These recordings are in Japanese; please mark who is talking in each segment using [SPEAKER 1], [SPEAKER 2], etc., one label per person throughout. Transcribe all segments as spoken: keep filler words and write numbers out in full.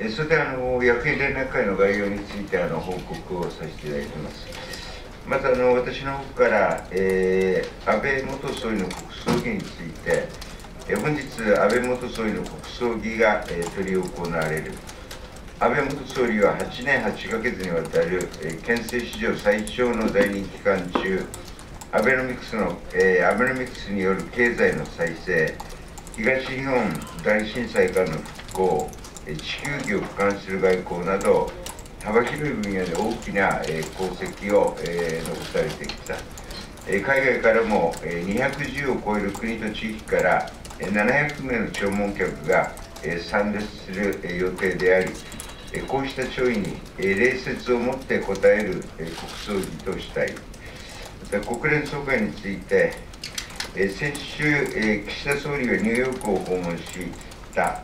[SPEAKER 1] えそれであの役員連絡会の概要についてあの報告をさせていただいています。まずあの私の方から、えー、安倍元総理の国葬儀について、え本日、安倍元総理の国葬儀が、え執り行われる。安倍元総理ははちねんはちかげつにわたる、え憲政史上最長の在任期間中、アベノミクスの、えー、アベノミクスによる経済の再生、東日本大震災からの復興、地球儀を俯瞰する外交など、幅広い分野で大きな、えー、功績を、えー、残されてきた。えー、海外からも、えー、にひゃくじゅうを超える国と地域から、えー、ななひゃくめいの弔問客が、えー、参列する、えー、予定であり、えー、こうした弔意に、えー、礼節をもって応える、えー、国葬儀としたい。また国連総会について、えー、先週、えー、岸田総理がニューヨークを訪問した、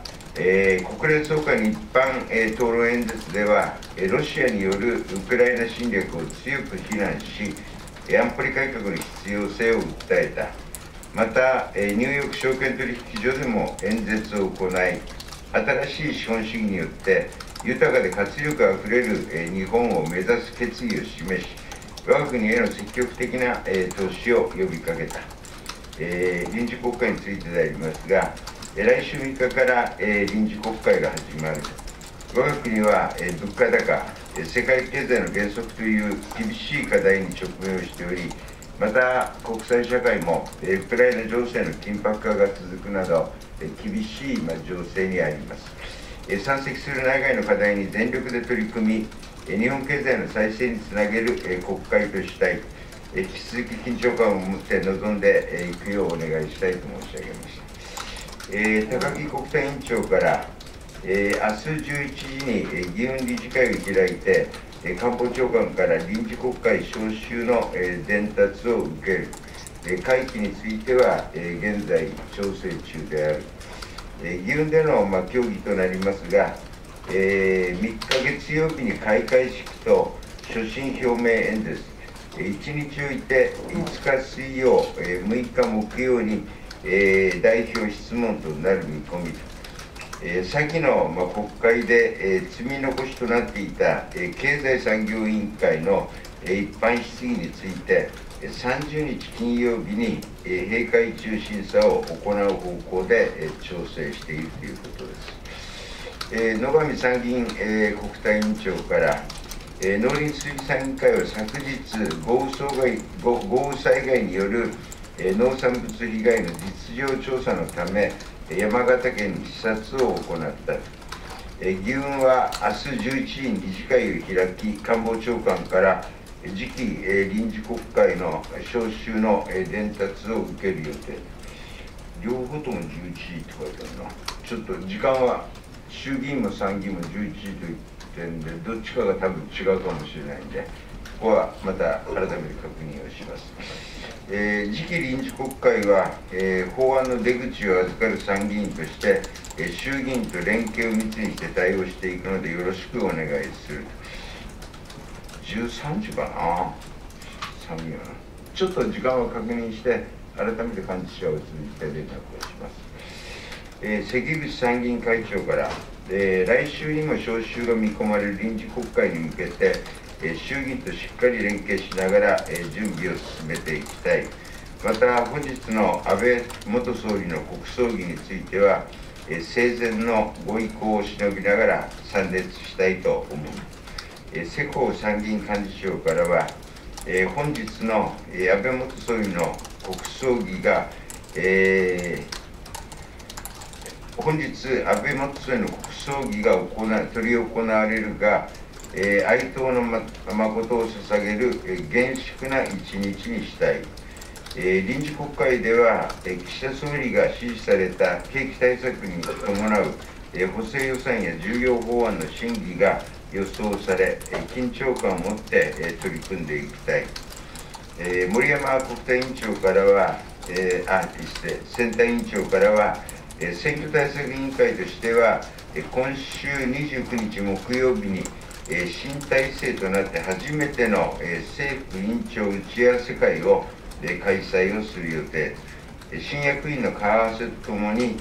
[SPEAKER 1] えー、国連総会の一般、えー、討論演説では、えー、ロシアによるウクライナ侵略を強く非難し、安保理改革の必要性を訴えた。また、えー、ニューヨーク証券取引所でも演説を行い、新しい資本主義によって豊かで活力あふれる、えー、日本を目指す決意を示し、我が国への積極的な、えー、投資を呼びかけた。えー、臨時国会についてでありますが、来週みっかから、えー、臨時国会が始まる。我が国は、えー、物価高、世界経済の減速という厳しい課題に直面をしており、また国際社会も、えー、ウクライナ情勢の緊迫化が続くなど、えー、厳しい、まあ、情勢にあります。えー、山積する内外の課題に全力で取り組み、えー、日本経済の再生につなげる、えー、国会としたい。引き続き緊張感を持って臨んでいくようお願いしたいと申し上げました。えー、高木国対委員長から、えー、明日じゅういちじに、えー、議運理事会を開いて、えー、官房長官から臨時国会召集の、えー、伝達を受ける、えー、会期については、えー、現在調整中である。えー、議運での、まあ、協議となりますが、えー、みっか月曜日に開会式と所信表明演説、いちにちおいていつか水曜、むいか木曜に、えー、代表質問となる見込みと、えー、先の、まあ、国会で、えー、積み残しとなっていた、えー、経済産業委員会の、えー、一般質疑について、さんじゅうにち金曜日に、えー、閉会中審査を行う方向で、えー、調整しているということです。えー、野上参議院、えー、国対委員長から、えー、農林水産委員会は昨日豪雨災害、豪雨災害による、えー、農産物被害の実情調査のため、山形県に視察を行った。えー、議運は明日じゅういちじに理事会を開き、官房長官から次期、えー、臨時国会の召集の、えー、伝達を受ける予定。両方ともじゅういちじって書いてあるな。ちょっと時間は衆議院も参議院もじゅういちじと言ってるんで、どっちかが多分違うかもしれないんで、ここはまた改めて確認をします。えー、次期臨時国会は、えー、法案の出口を預かる参議院として、えー、衆議院と連携を密にして対応していくのでよろしくお願いする。じゅうさんじかな、参議院はな。ちょっと時間を確認して、改めて幹事社を通じて連絡をします。えー、関口参議院会長から、えー、来週にも召集が見込まれる臨時国会に向けて、えー、衆議院としっかり連携しながら、えー、準備を進めていきたい。また、本日の安倍元総理の国葬儀については、えー、生前のご意向を忍びながら参列したいと思う。えー、世耕参議院幹事長からは、えー、本日の、えー、安倍元総理の国葬儀が、えー本日、安倍元総理の国葬儀が行執り行われるが、えー、哀悼の誠を捧げる、えー、厳粛な一日にしたい。えー、臨時国会では、えー、岸田総理が指示された景気対策に伴う、えー、補正予算や重要法案の審議が予想され、えー、緊張感を持って、えー、取り組んでいきたい。えー、森山国対委員長からは、えー、あ、失礼、選対委員長からは、選挙対策委員会としては、今週にじゅうくにち木曜日に新体制となって初めての政府委員長打ち合わせ会を開催をする予定。新役員の顔合わせとともに、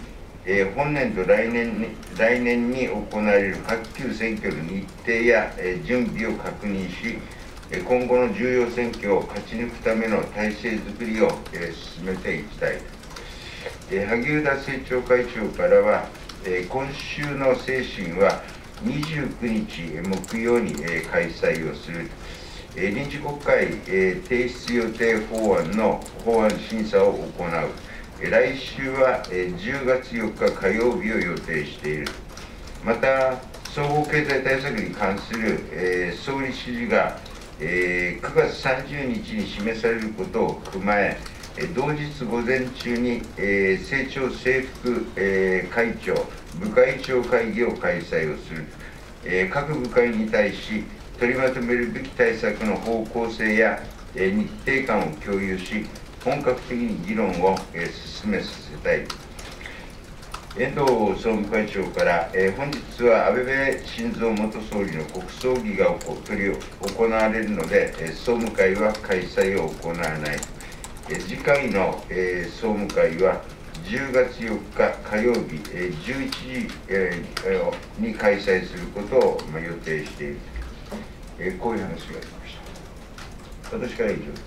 [SPEAKER 1] えー、本年と来年に来年に行われる各級選挙の日程や、えー、準備を確認し、今後の重要選挙を勝ち抜くための体制づくりを、えー、進めていきたい。えー、萩生田政調会長からは、えー、今週の精神はにじゅうくにち木曜に、えー、開催をする。えー、臨時国会、えー、提出予定法案の法案審査を行う。えー、来週は、えー、じゅうがつよっか火曜日を予定している。また、総合経済対策に関する、えー、総理指示が、えー、くがつさんじゅうにちに示されることを踏まえ、同日午前中に、えー、政調制服、えー、会長、部会長会議を開催をする、えー、各部会に対し、取りまとめるべき対策の方向性や、えー、日程感を共有し、本格的に議論を、えー、進めさせたい。遠藤総務会長から、えー、本日は安倍部晋三元総理の国葬儀が行われるので、えー、総務会は開催を行わない。次回の、えー、総務会はじゅうがつよっか火曜日、えー、じゅういちじ、えー、に開催することを、まあ、予定している、えー、こういう話がありました。私から以上です。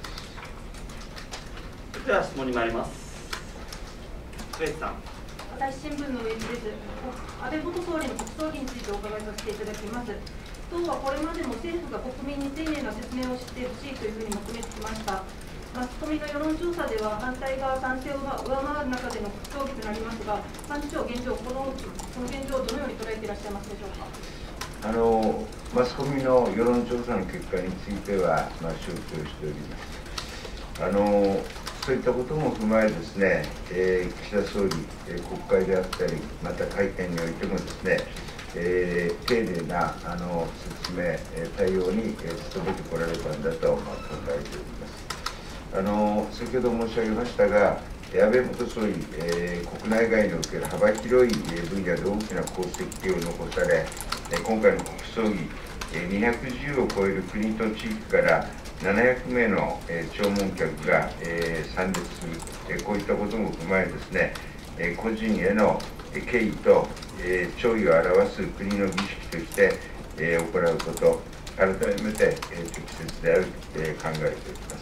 [SPEAKER 2] では質問に参ります。上地さん。
[SPEAKER 3] 朝日新聞の上地です。安倍元総理の国葬儀についてお伺いさせていただきます。党はこれまでも政府が国民に丁寧な説明をしてほしいというふうに求めてきました。マスコミの世論調査では反対が賛成を上回る中での国葬儀となりますが、幹事長、現状、このこの現状をどのように捉えていらっしゃいますでしょうか。
[SPEAKER 1] あのマスコミの世論調査の結果については、まあ、承知をしております。あのそういったことも踏まえですね、えー、岸田総理、えー、国会であったり、また会見においてもですね、えー、丁寧なあの説明、えー、対応に、えー、努めてこられたんだと、まあ、考えております。あの先ほど申し上げましたが、安倍元総理、えー、国内外における幅広い分野で大きな功績を残され、今回の国葬儀、にひゃくじゅうを超える国と地域からななひゃくめいの弔問客が参列する、こういったことも踏まえですね、個人への敬意と弔意を表す国の儀式として行うこと、改めて適切であると考えております。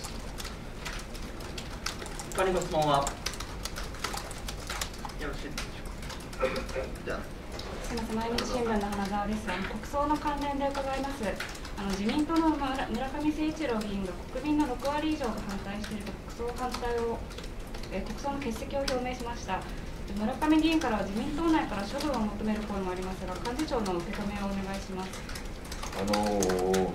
[SPEAKER 2] 他にご質問はよろしいでしょうか。じゃあ
[SPEAKER 4] すみません、毎日新聞の花澤です。あの国葬の関連で伺います。あの自民党の村上誠一郎議員が国民のろくわり以上が反対していると国葬反対を、え国葬の欠席を表明しました。村上議員からは自民党内から処分を求める声もありますが、幹事長の受け止めをお願いします。
[SPEAKER 1] あのー、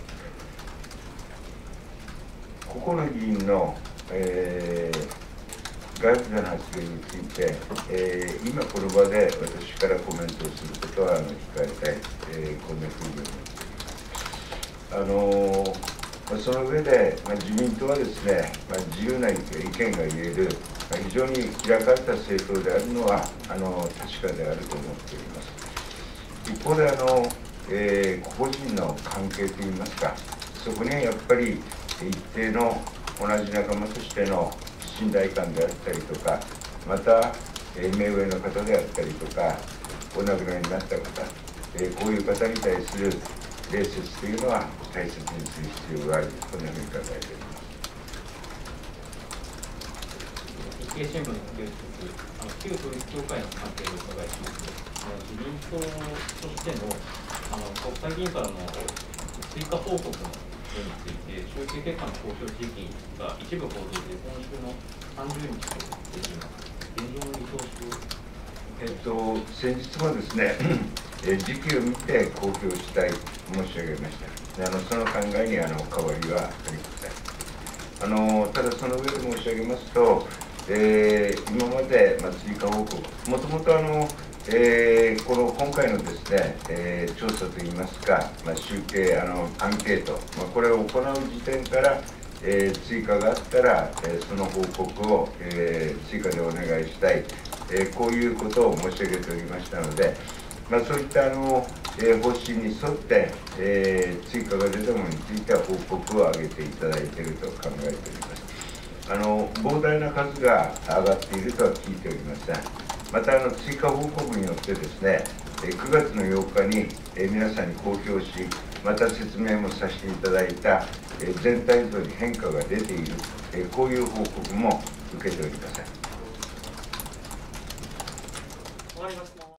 [SPEAKER 1] ここの議員の、えー、外部での発言について、えー、今この場で私からコメントをすることはあの控えたい、えー、こんなふうに思っています。あのー、その上で、まあ、自民党はですね、まあ、自由な意見が言える、まあ、非常に開かれた政党であるのはあの確かであると思っております。一方であの、えー、個々人の関係といいますか、そこにはやっぱり一定の同じ仲間としての信頼感であったりとか、また、えー、目上の方であったりとか、お亡くなりになった方、えー、こういう方に対する礼節というのは大切にする必要がある、こんなふうに考えております。
[SPEAKER 5] 日経新聞の芸術、あの旧統一教会の関係をお伺いします。あの自民党としてのあの国会議員からの追加報告のについて、集計結果の公表時期が一部報道で今週のさんじゅうにちと出ています。現状の見通しを。
[SPEAKER 1] えっと、先日もですね、時期を見て公表したいと申し上げました。あのその考えにあの変わりはありません。あのただその上で申し上げますと、えー、今まで、まあ、追加報告、もともとあの、えー、この今回のですね、えー、調査といいますか、まあ、集計、あのアンケート、まあ、これを行う時点から、えー、追加があったら、えー、その報告を、えー、追加でお願いしたい、えー、こういうことを申し上げておりましたので、まあ、そういったあの、えー、方針に沿って、えー、追加が出たものについては報告を上げていただいていると考えております。あの膨大な数が上がっているとは聞いておりません。 またあの追加報告によってですね、くがつのようかに皆さんに公表し、また説明もさせていただいた全体像に変化が出ている、こういう報告も受けておりません。
[SPEAKER 2] 終わりました。